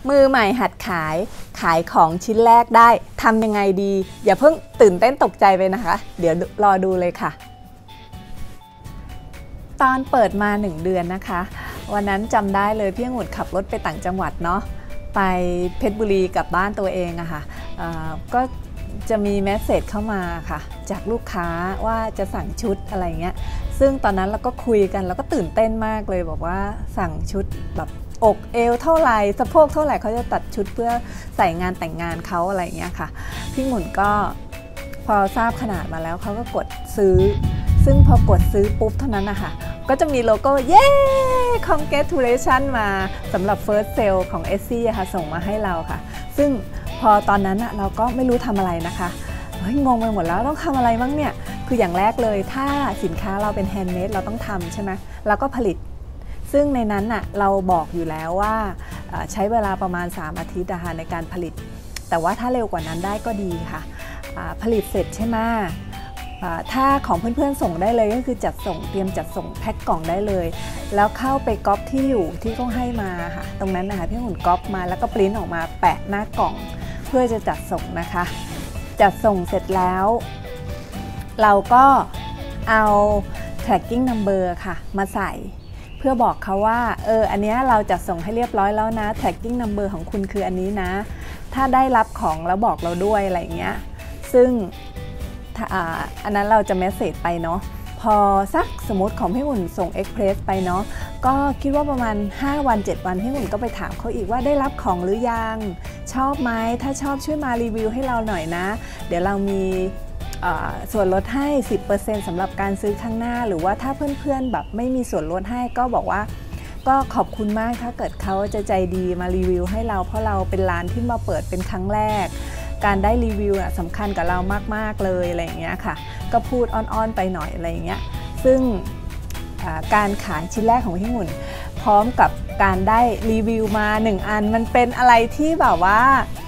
มือใหม่หัดขายของชิ้นแรกได้ทำยังไงดีอย่าเพิ่งตื่นเต้นตกใจไปนะคะเดี๋ยวรอดูเลยค่ะตอนเปิดมา1 เดือนนะคะวันนั้นจำได้เลยพี่องุ่นขับรถไปต่างจังหวัดเนาะไปเพชรบุรีกับบ้านตัวเองอะค่ะก็จะมีเมสเสจเข้ามาค่ะจากลูกค้าว่าจะสั่งชุดอะไรเงี้ยซึ่งตอนนั้นเราก็คุยกันแล้วก็ตื่นเต้นมากเลยบอกว่าสั่งชุดแบบอกเอวเท่าไหร่สะโพกเท่าไหร่เขาจะตัดชุดเพื่อใส่งานแต่งงานเขาอะไรเงี้ยค่ะพี่หมุนก็พอทราบขนาดมาแล้วเขาก็กดซื้อซึ่งพอกดซื้อปุ๊บเท่านั้นนะคะก็จะมีโลโก้เย้ congratulation มาสำหรับ first sale ของ Etsy ค่ะส่งมาให้เราค่ะซึ่งพอตอนนั้นเราก็ไม่รู้ทำอะไรนะคะงงไปหมดแล้วต้องทำอะไรบ้างเนี่ยคืออย่างแรกเลยถ้าสินค้าเราเป็นแฮนด์เมดเราต้องทำใช่ไหมเราก็ผลิตซึ่งในนั้นเราบอกอยู่แล้วว่าใช้เวลาประมาณ3 อาทิตย์ในการผลิตแต่ว่าถ้าเร็วกว่านั้นได้ก็ดีค่ะผลิตเสร็จใช่ไหมถ้าของเพื่อนๆส่งได้เลยก็คือจัดส่งเตรียมจัดส่งแพ็คกล่องได้เลยแล้วเข้าไปก๊อปที่อยู่ที่เขาให้มาค่ะตรงนั้นนะคะพี่หุ่นก๊อปมาแล้วก็ปริ้นออกมาแปะหน้ากล่องเพื่อจะจัดส่งนะคะจัดส่งเสร็จแล้วเราก็เอา tracking number ค่ะมาใส่เพื่อบอกเขาว่าอันนี้เราจัดส่งให้เรียบร้อยแล้วนะ tracking number ของคุณคืออันนี้นะถ้าได้รับของแล้วบอกเราด้วยอะไรเงี้ยซึ่งอันนั้นเราจะเมสเสจไปเนาะพอสักสมมติของพี่หุ่นส่ง Express ไปเนาะก็คิดว่าประมาณ5 วัน 7 วันพี่หุ่นก็ไปถามเขาอีกว่าได้รับของหรือยังชอบไหมถ้าชอบช่วยมารีวิวให้เราหน่อยนะเดี๋ยวเรามีส่วนลดให้ 10% สำหรับการซื้อข้างหน้าหรือว่าถ้าเพื่อนๆแบบไม่มีส่วนลดให้ก็บอกว่าก็ขอบคุณมากถ้าเกิดเขาจะใจดีมารีวิวให้เราเพราะเราเป็นร้านที่มาเปิดเป็นครั้งแรกการได้รีวิวสำคัญกับเรามากๆเลยอะไรอย่างเงี้ยค่ะก็พูดอ้อนๆไปหน่อยอะไรอย่างเงี้ยซึ่งการขายชิ้นแรกของพี่หมุนพร้อมกับการได้รีวิวมา1 อันมันเป็นอะไรที่แบบว่า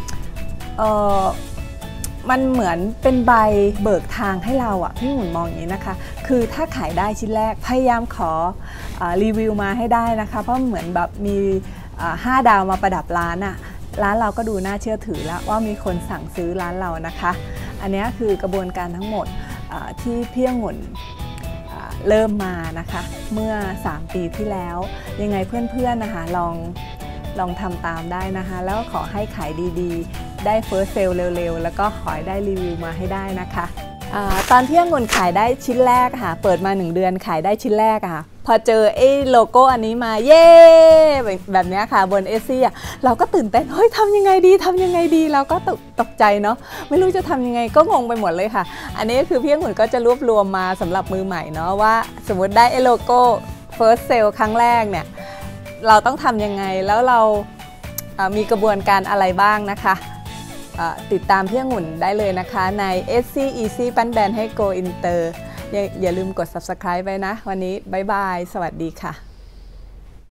มันเหมือนเป็นใบเบิกทางให้เราพี่หมุนมองอย่างนี้นะคะคือถ้าขายได้ชิ้นแรกพยายามขอรีวิวมาให้ได้นะคะเพราะเหมือนแบบมี5 ดาวมาประดับร้านร้านเราก็ดูน่าเชื่อถือแล้วว่ามีคนสั่งซื้อร้านเรานะคะอันนี้คือกระบวนการทั้งหมดที่พี่องุ่นเริ่มมานะคะเมื่อ3 ปีที่แล้วยังไงเพื่อนๆนะคะลองทำตามได้นะคะแล้วก็ขอให้ขายดีๆได้เฟิร์สเซลเร็วๆแล้วก็ขอให้ได้รีวิวมาให้ได้นะคะตอนที่องุ่นขายได้ชิ้นแรกค่ะเปิดมา1 เดือนขายได้ชิ้นแรกค่ะพอเจอโลโก้อันนี้มาเย้แบบนี้ค่ะบน Etsy เราก็ตื่นเต้นเฮ้ยทำยังไงดีเราก็ตกใจเนาะไม่รู้จะทำยังไงก็งงไปหมดเลยค่ะอันนี้คือพี่องุ่นก็จะรวบรวมมาสำหรับมือใหม่เนาะว่าสมมติได้โลโก้ first sale ครั้งแรกเนี่ยเราต้องทำยังไงแล้วเรามีกระบวนการอะไรบ้างนะคะติดตามพี่องุ่นได้เลยนะคะใน Etsy Easy ปั้นแบรนด์ให้ Go Inter อย่าลืมกด Subscribe ไว้นะวันนี้บ๊ายบายสวัสดีค่ะ